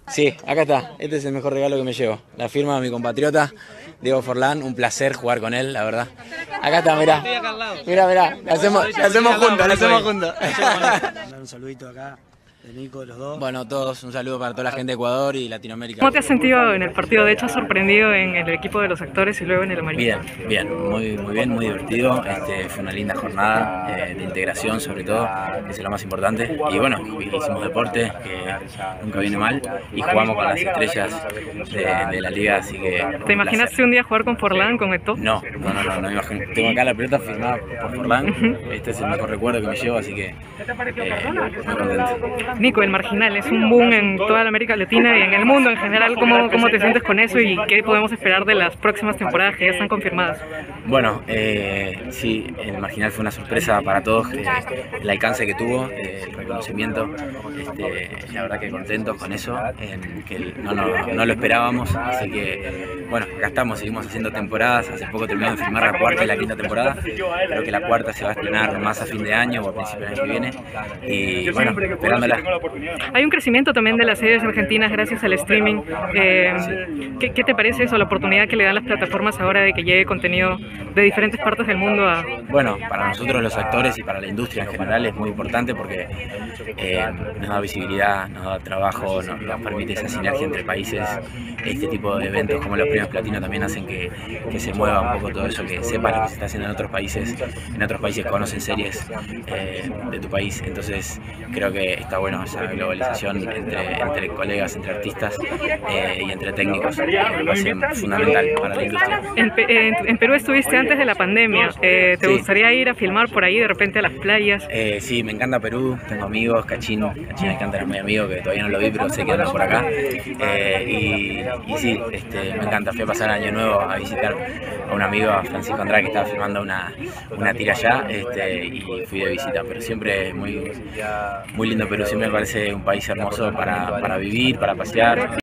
Sí, acá está. Este es el mejor regalo que me llevo. La firma de mi compatriota, Diego Forlán. Un placer jugar con él, la verdad. Acá está, mirá. Mirá. La hacemos juntos. Un saludito acá de Nico, de los dos. Bueno, todos, un saludo para toda la gente de Ecuador y Latinoamérica. ¿Cómo te has sentido en el partido? De hecho, has sorprendido en el equipo de los actores y luego en el amarillo. Bien, muy bien, muy divertido. Fue una linda jornada de integración, sobre todo, que es lo más importante. Y bueno, hicimos deporte, que nunca viene mal, y jugamos con las estrellas de la liga, así que... ¿Te imaginaste un día jugar con Forlán, con Eto'o? No me imagino. Tengo acá la pelota firmada por Forlán. Este es el mejor recuerdo que me llevo, así que muy contento. Nico, el Marginal es un boom en toda la América Latina y en el mundo en general. ¿Cómo te sientes con eso y qué podemos esperar de las próximas temporadas que ya están confirmadas? Bueno, sí, el Marginal fue una sorpresa para todos, el alcance que tuvo, el reconocimiento, la verdad que contentos con eso, que no lo esperábamos, así que bueno, acá estamos, seguimos haciendo temporadas. Hace poco terminamos de filmar la cuarta y la quinta temporada, creo que la cuarta se va a estrenar más a fin de año o a principios del año que viene, y bueno, esperándola. Hay un crecimiento también de las series argentinas gracias al streaming. ¿Qué te parece eso, la oportunidad que le dan las plataformas ahora de que llegue contenido de diferentes partes del mundo a...? Bueno, para nosotros los actores y para la industria en general es muy importante porque nos da visibilidad, nos da trabajo, nos permite esa sinergia entre países. Este tipo de eventos como los premios Platino también hacen que se mueva un poco todo eso, que sepas lo que se está haciendo en otros países. En otros países conocen series de tu país, entonces creo que está bueno esa globalización entre colegas, entre artistas y entre técnicos. Me parece fundamental para la industria. En Perú estuviste antes de la pandemia. ¿Te Sí. gustaría ir a filmar por ahí de repente a las playas? Sí, me encanta Perú, tengo amigos, Cachín Alcántara es muy amigo, que todavía no lo vi, pero sé que anda por acá. Y sí, me encanta. Fui a pasar Año Nuevo a visitar a un amigo, a Francisco Andrade, que estaba filmando una tira allá, y fui de visita, pero siempre muy lindo Perú, siempre me parece un país hermoso para vivir, para pasear.